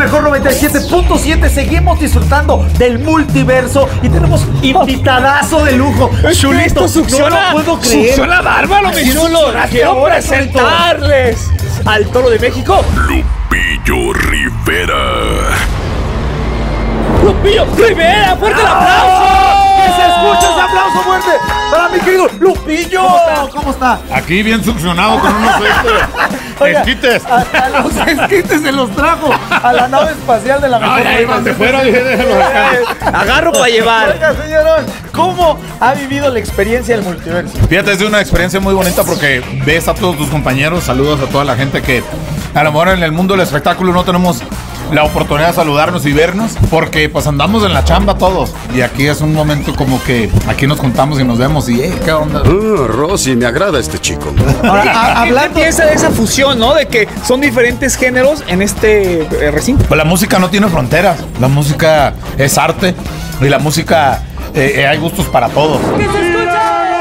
mejor 97.7. Seguimos disfrutando del multiverso y tenemos invitadazo de lujo. Chulito, succiona. No lo puedo creer. Succiona bárbaro, mi chulo. Quiero presentarles al Toro de México, Lupillo Rivera. Lupillo Rivera. ¡Fuerte el aplauso! ¡Que se escuche ese aplauso fuerte para mi querido Lupillo! ¿Cómo está? Aquí bien succionado con unos esquites. A los esquites se los trajo a la nave espacial de la mejor. Se fueron, dije, déjalo acá. Agarro para llevar. Oiga, señorón, ¿cómo ha vivido la experiencia del multiverso? Fíjate, es una experiencia muy bonita porque ves a todos tus compañeros, saludos a toda la gente que a lo mejor en el mundo del espectáculo no tenemos la oportunidad de saludarnos y vernos porque pues andamos en la chamba todos y aquí es un momento como que aquí nos juntamos y nos vemos y ¿qué onda? Rosy, me agrada este chico. Ahora, Hablando de esa fusión, ¿no? De que son diferentes géneros en este recinto. Pues la música no tiene fronteras, la música es arte y la música hay gustos para todos. ¿Qué se escucha?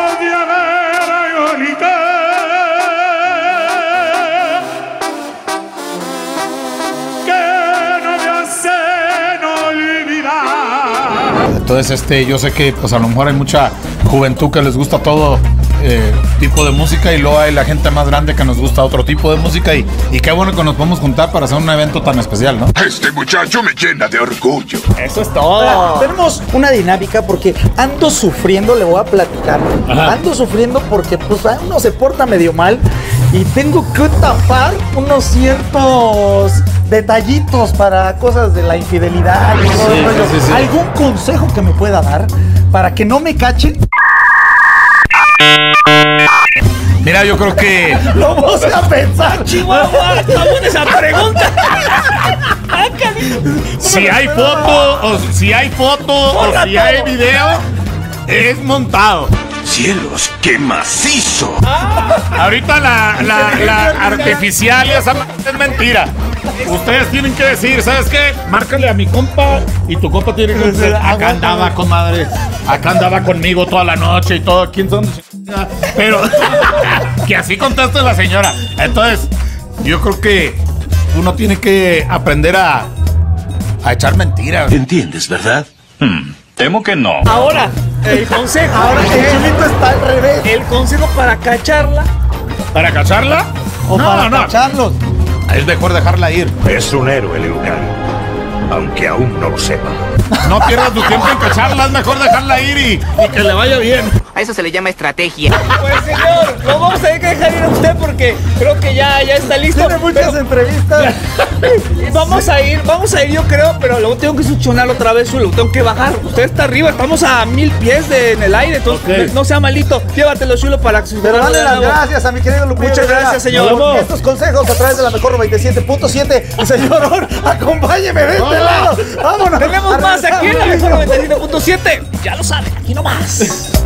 Entonces, yo sé que pues a lo mejor hay mucha juventud que les gusta todo tipo de música y luego hay la gente más grande que nos gusta otro tipo de música y qué bueno que nos podemos juntar para hacer un evento tan especial, ¿no? Este muchacho me llena de orgullo. Eso es todo. Tenemos una dinámica porque ando sufriendo, le voy a platicar. Ajá. Ando sufriendo porque pues uno se porta medio mal y tengo que tapar unos ciertos detallitos para cosas de la infidelidad y todo el rollo. sí. ¿Algún consejo que me pueda dar para que no me cachen? Mira, yo creo que Lo vamos a pensar, Chihuahua. Está buena esa pregunta. si hay foto o si hay video, es montado. ¡Cielos, qué macizo! Ahorita la artificial y esa es mentira. Ustedes tienen que decir, ¿sabes qué? Márcale a mi compa y tu compa tiene que decir, acá andaba, comadre, acá andaba conmigo toda la noche y todo. ¿Quién son? Pero que así conteste la señora. Entonces, yo creo que uno tiene que aprender a echar mentiras. ¿Entiendes, verdad? Temo que no. Ahora, el consejo. Ahora el chulito está al revés. El consejo para cacharla. ¿Para cacharla? O para cacharlos. Es mejor dejarla ir. Es un héroe, Liu Kang, aunque aún no lo sepa. No pierdas tu tiempo en cacharla, es mejor dejarla ir y que le vaya bien. A eso se le llama estrategia. Pues señor, lo vamos a tener que dejar ir a usted porque creo que ya está listo. Tiene muchas entrevistas. Vamos a ir yo creo, pero luego tengo que succionar otra vez, lo tengo que bajar. Usted está arriba, estamos a 1000 pies en el aire, entonces no sea malito. Llévatelo, Chulo, para que Pero dale las gracias a mi querido Lupillo. Muchas Rivera. gracias, señor. Por estos consejos a través de la mejor 97.7. Señor, acompáñeme de este lado. Vámonos. Tenemos más aquí en la mejor 97.7. Ya lo saben, aquí nomás.